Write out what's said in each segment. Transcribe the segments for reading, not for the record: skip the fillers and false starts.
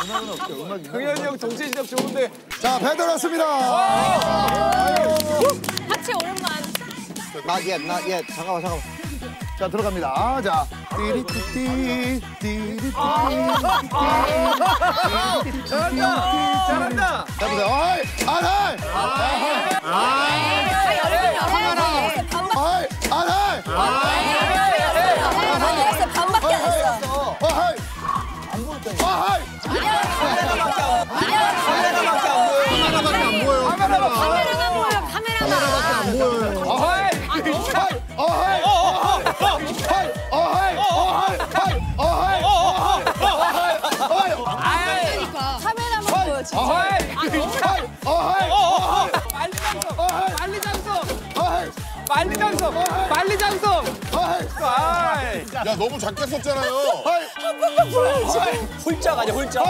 음악은 없죠. 음악이. 경현이 형 정신 시작 좋은데. 자, 배 들었습니다. 같이 오랜만. Not yet. 잠깐만. 자, 들어갑니다. 자, 띠리띠띠, 띠리띠. 잘한다. 자, 보세요. 어이, 아나이. 반밖에 안 했어. 카메라밖에 안 보여. 카메라만 보여, 카메라만. 카메라만 보여, 진짜. 빨리 장성. 야, 너무 작게 썼잖아요. 홀짝 아니야, 홀짝.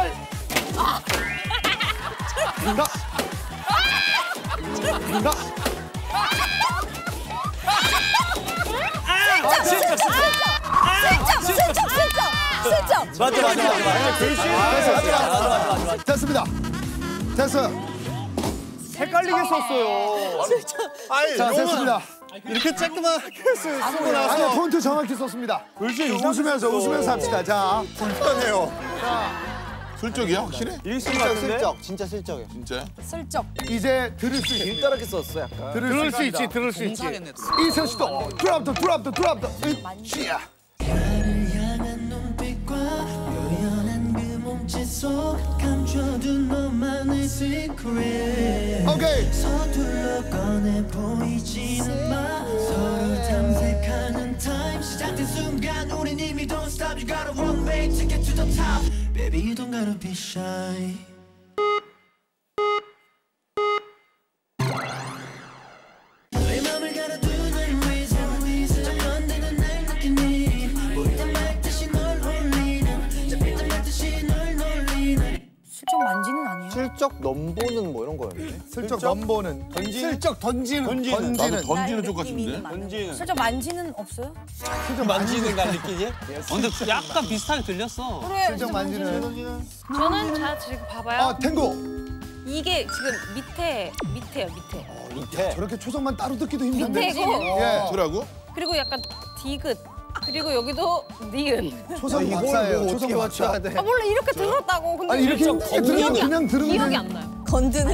슬쩍. 맞아. 됐습니다. 됐어요. 헷갈리게 썼어요. 자, 됐습니다. 이렇게 쬐끄맣게 쓰고 아니, 폰트 정확히 썼습니다. 웃으면서 합시다. 자, 불편해요. 슬쩍이야, 확실해? 슬쩍. 진짜 슬쩍이야. 진짜? 슬쩍. 이제 들을 수 있습니다. 길다랗게 썼어, 약간. 들을 수 있지. 이선 씨도 드랍 더. 으쌰. 나를 향한 눈빛과 요연한 그 몸짓 속 감춰둔 너만의 secret. 오케이. 서둘러 꺼내 보이지는 마. 서로 탐색하는 time. 시작된 순간 우린 이미 don't stop. You gotta one way to get to the top. Baby you don't gotta be shy. 너의 맘을 가둬두는 reason. 안 되는 날 느끼니. 보일 때 말듯이 널 홀리는. 잡힐 때 말듯이 널 놀리는. 슬쩍 만지는 아니야? 슬쩍 넘보는 뭐 이런 거였는데? 슬쩍 넘보는. 슬쩍 던지는. 나도 던지는 쪽 같은데? 던지는. 슬쩍 만지는 없어요? 슬쩍 만지는 날 느끼지? 근데 약간 비슷하게 들렸어. 그래. 슬쩍 만지는. 저는 자 지금 봐봐요. 아, 탱고. 이게 지금 밑에요, 밑에. 저렇게 초성만 따로 듣기도 힘든데. 밑에고 예. 어쩌라고? 그리고 약간 디귿. 그리고 여기도 니은. 초성 박사예요. 초성 박사. 아 몰라 이렇게 들었다고. 근데 아니, 이렇게 들으면 그냥 들으면 기억이 안 나요. 건드는?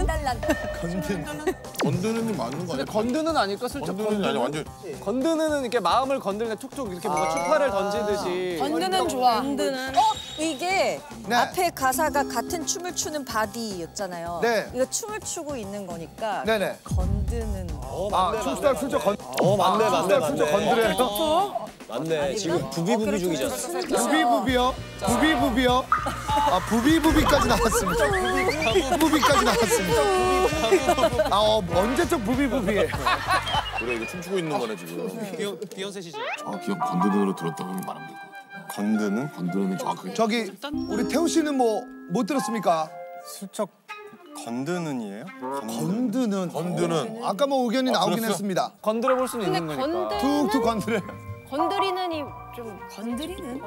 건드는 맞는 거 아니야? 건드는 아닐까, 슬쩍. 건드는 아니야, 완전. 건드는 이렇게 마음을 건드는 툭툭 이렇게 뭔가 추파를 던지듯이. 건드는 좋아. 건드는. 이게 네. 앞에 가사가 같은 춤을 추는 바디였잖아요. 네. 이거 춤을 추고 있는 거니까 네네. 건드는. 아, 춤스타 슬쩍 건. 맞네. 슬쩍 건드려요. 맞네. 지금 부비부비 중이잖아. 부비부비요. 아, 부비부비까지 나왔습니다. 부비까지 나왔습니다. 아, 언제적 부비부비예요. 그래, 이거 춤추고 있는 거네, 지금. 비욘세 시절. 정확히 형 건드는으로 들었다고 하면 말하면 될 것 같아. 건드는? 건드는 정확하게. 저기 우리 태우 씨는 뭐 못 들었습니까? 슬쩍 건드는이에요? 건드는. 아까 뭐 의견이 나오긴 그랬어? 했습니다. 건드려 볼 수는 근데 있는 거니까. 툭툭 건드려. 건드리는이 좀 건드리는?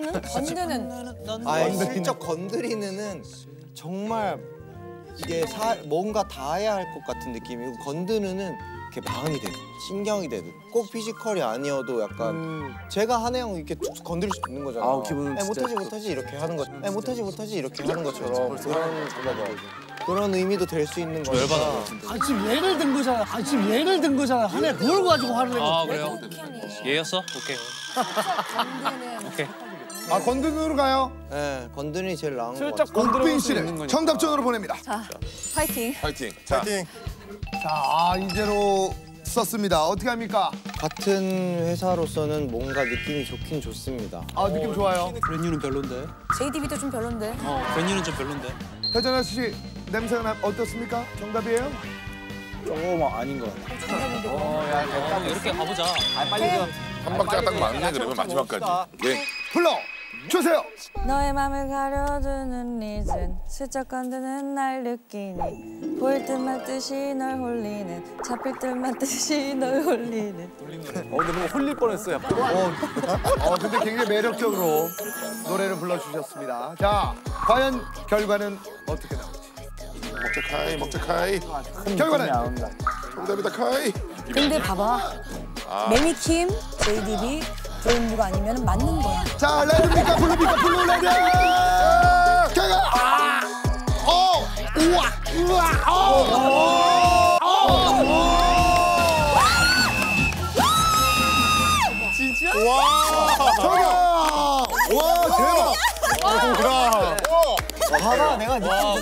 건드는? 아니, 슬쩍 건드리는 정말 이게 뭔가 닿아야 할 것 같은 느낌이고, 건드는 이렇게 마음이 되든 신경이 되든 꼭 피지컬이 아니어도 약간 제가 한혜 형 이렇게 툭툭 건드릴 수 있는 거잖아요. 아우, 기분은 진짜 못하지 이렇게 하는 것, 못하지 이렇게 하는 것처럼 그런 의미도 될 수 있는 거니까. 지금 예를 든 거잖아. 하네 그걸 가지고 화를 내고. 아 그래요? 얘였어? 오케이. 오케이. 아, 건드는으로 가요. 네, 건드는이 제일 나은 것 슬쩍 같아요. 건드려 옥빈 볼 수 있는 씨를 거니까. 정답전으로 보냅니다. 파이팅. 파이팅. 자, 자, 이대로 썼습니다. 어떻게 합니까? 같은 회사로서는 뭔가 느낌이 좋긴 좋습니다. 아, 느낌 좋아요. 브랜뉴는 별론데. JDB도 좀 별론데. 브랜뉴는 좀 별론데. 배전아 씨, 냄새가 어떻습니까? 정답이에요? 조금 아닌 것 같아요. 이렇게 가보자. 한 박자가 딱 맞네, 그러면 마지막까지. 예. 불러 주세요. 너의 맘을 가려두는 리즌. 슬쩍 건드는 날 느끼니. 보일 듯 말듯이 널 홀리는. 잡힐 듯 말듯이 널 홀리는. 근데 뭔가 홀릴 뻔했어, 약간. 근데 굉장히 매력적으로 노래를 불러주셨습니다. 자, 과연 결과는 어떻게 나올지. 먹자 카이. 결과는 정답이다 카이. 근데 봐봐. 매니킴, JDB, 브레인드가 아니면 맞는 거야. 자, 레드입니까 블루입니까? 블루 레드. 결과. 와 대박. 봐봐 내가 느낌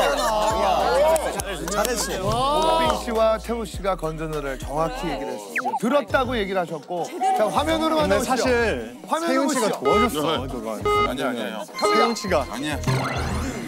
잘했어. 박빈 씨와 태우 씨가 건전을 정확히 얘기를 했어요. 들었다고 얘기를 하셨고. 자, 화면으로 만나보시죠. 사실 화면으로 세윤 씨가 보시죠. 도와줬어. 아니야 형. 세윤 씨가 아니야.